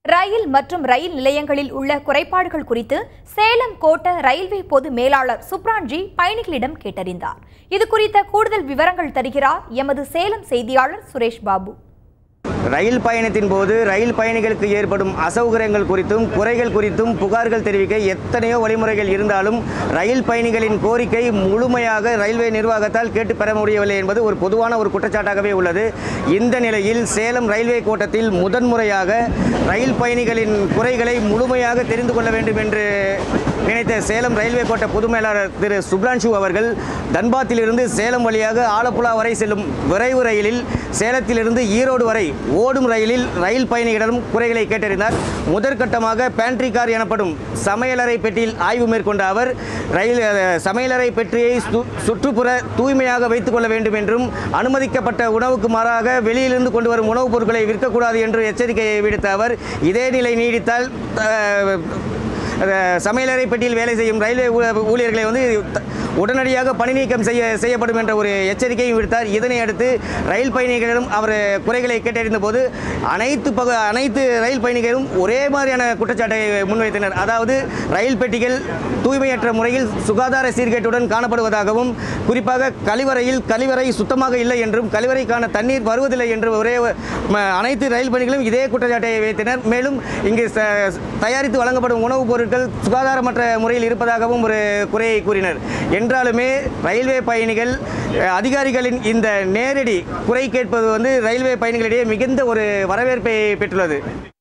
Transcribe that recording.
ரயில் மற்றும் ரயில் நிலையங்களில் உள்ள குறைபாடுகள் குறித்து சேலம் கோட்ட ரயில்வே பொது மேலாளர் சுப்ரான்ஜி பயணிகளிடம் கேட்டறிந்தார். இது குறித்த கூடுதல் விவரங்கள் தருகிறார் எமது சேலம் செய்தியாளர் சுரேஷ் பாபு. ரயில் பயணத்தின் போது ரயில் பயணிகளுக்கு ஏற்படும் அசௌகரியங்கள் குறித்தும் குறைகள் குறித்தும் புகார்கள் தெரிவிக்க எத்தனையோ வழிமுறைகள் இருந்தாலும் ரயில் பயணிகளின் கோரிக்கை முழுமையாக ரயில்வே நிர்வாகத்தால் கேட்டு பெற முடியவில்லை என்பது ஒரு பொதுவான ஒரு குற்றச்சாட்டாகவே உள்ளது. இந்த நிலையில் சேலம் ரயில்வே கோட்டத்தில் முதன்முறையாக ரயில் பயணிகளின் குறைகளை முழுமையாக தெரிந்து கொள்ள வேண்டும் என்று நினைத்த சேலம் ரயில்வே கோட்ட பொது மேலாளர் திரு சுப்ரான்ஜி அவர்கள் தன்பாத்திலிருந்து சேலம் வழியாக ஆலப்புழா வரை செல்லும் விரைவு ரயிலில் சேலத்திலிருந்து ஈரோடு வரை ஓடும் ரயிலில் ரயில் பயணிகளிடம் குறைகளை கேட்டறிந்தார். முதற்கட்டமாக பேண்ட்ரி கார் எனப்படும் சமையலறை பெட்டியில் ஆய்வு மேற்கொண்ட அவர் சமையலறை பெட்டியை சுற்றுப்புற தூய்மையாக வைத்துக் கொள்ள வேண்டும் என்றும் அனுமதிக்கப்பட்ட உணவுக்கு மாறாக வெளியிலிருந்து கொண்டு வரும் உணவுப் பொருட்களை விற்கக்கூடாது என்று எச்சரிக்கையை விடுத்த அவர் இதே நிலை நீடித்தால் சமையலறை பெட்டியில் வேலை செய்யும் ரயில்வே ஊழியர்களை உடனடியாக பணி நீக்கம் செய்யப்படும் என்ற ஒரு எச்சரிக்கையும் விடுத்தார். இதனை அடுத்து ரயில் பயணிகளிடம் அவர் குறைகளை கேட்டறிந்த போது அனைத்து ரயில் பயணிகளும் ஒரே மாதிரியான குற்றச்சாட்டை முன்வைத்தனர். அதாவது ரயில் பெட்டிகள் தூய்மையற்ற முறையில் சுகாதார சீர்கேட்டுடன் காணப்படுவதாகவும் குறிப்பாக கழிவறை சுத்தமாக இல்லை என்றும் கழிவறைக்கான தண்ணீர் வருவதில்லை என்று அனைத்து ரயில் பயணிகளும் இதே குற்றச்சாட்டை வைத்தனர். மேலும் இங்கு தயாரித்து வழங்கப்படும் உணவுப் பொருட்கள் சுகாதாரமற்ற முறையில் இருப்பதாகவும் ஒரு குறையை கூறினர். என்றாலுமே ரயில்வே பயணிகள் அதிகாரிகளின் இந்த நேரடி குறை கேட்பது ரயில்வே பயணிகளிடையே மிகுந்த ஒரு வரவேற்பை பெற்றுள்ளது.